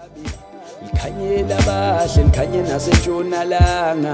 Ikhanyela bahle likhanye nasentshonalanga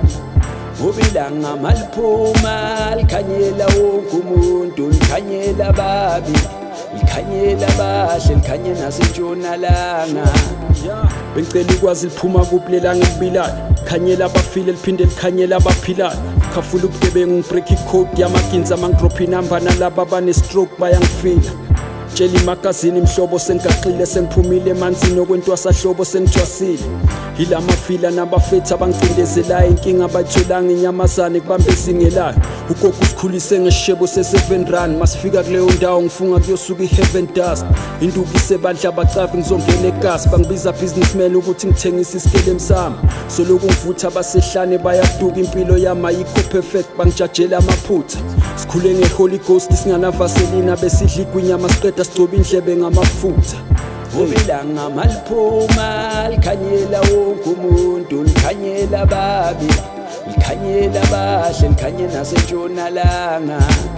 Ilanga maliphuma likhanyela wonke umuntu likhanyela babi Ikhanyela bahle likhanye nasentshonalanga Bengicela ukwazi liphuma kuphelelanga elibilayo Khanyela abafile liphinde likhanyela abaphilayo Khafula ubugebengu ngibreak icode yamaginza mangidrop inamba nalaba abane-stroke bayangifila Tshela imagazini imhlobo sengigaxile sengiphumile emanzini okwentwasahlobo sengithwasile Hila amafila nabafethu abangicindezelayo inkinga abayitholanga inyamazane kubambe ezingelayo Ugogo usikhulise ngeshebo se7 rand masifika kuleyo ndawo ngifunga kuyosuka iheaven dust Induku isebandla abacafi ngizongena egasi bangibiza businessman ukuthi ngithengise isikelem sami Soloku ngivutha abasehlane bayaduka impilo yami ayikho perfect bangijajela amaphutha Sikhule ngeHoly Ghost singanavaselina besidla igwinyama siqeda sigcoba indlebe ngamafutha Ilanga maliphuma likhanyela wonke umuntu likhanyela babi Ikhanyela bahle likhanye nasentshonalanga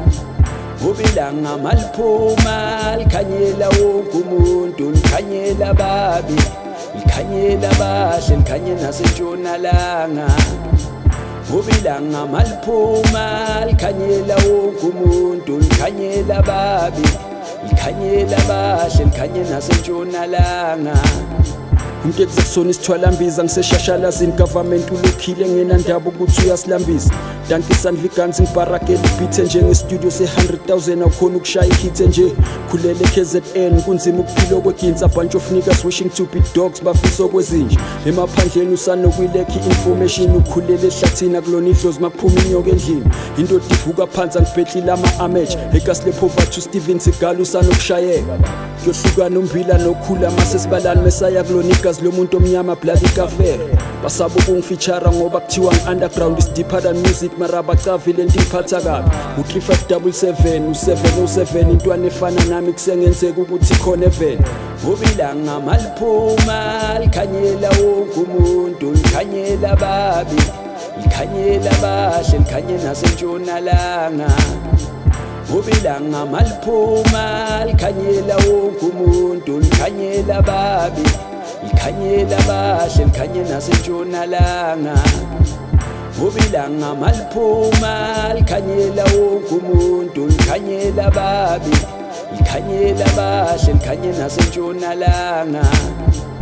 Ilanga maliphuma likhanyela wonke umuntu likhanyela babi Ikhanyela bahle likhanye nasentshonalanga Ilanga maliphuma likhanyela wonke umuntu likhanyela babi Ikhanyela bahle likhanye nasentshonalanga Umuntu ekuzekusona isithwalambiza ngiseshashalazini government ulokhile ngenandaba ukuthi uyasilambisa Dankisani vigansi ngibharakela ibhithe njengestudio se100,000 awukhona ukushaya ihithe nje khulele KZN kunzima ukuphila kweginza bunch of niggas wishing to be dogs bafisa okwezinje emaphandleni usanokuyilekha information ukhulele ehlathini akulona idlozi makuphuma inyoka endlini indoda ivuka phansi angibhedlile ama-amage ekasile poverty uSteven Seagal usanokushayeka kuyohlukana umbila nokhula masesibalani mesaya kulona igazi lomuntu omnyama bloody kafere basaba ukungifeature ngoba kuthiwa ngi-underground is deeper than music mara abacavile lento iphatha kabi u3577 u707 intwana efana nami kusengenzeka ukuthi khona evele Ilanga maliphuma likhanyela wonke umuntu likhanyela babi Ikhanyela bahle likhanye nasentshonalanga Ilanga maliphuma likhanyela wonke umuntu likhanyela babi Ikhanyela bahle likhanye nasentshonalanga Ilanga maliphuma likhanyela wonke umuntu likhanyela babi Ikhanyela bahle likhanye nasentshonalanga